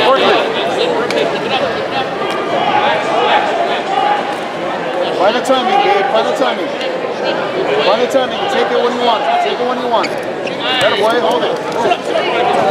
Find the timing, Gabe. Find the timing. Find the timing. Take it when you want. Take it when you want. That way, hold it.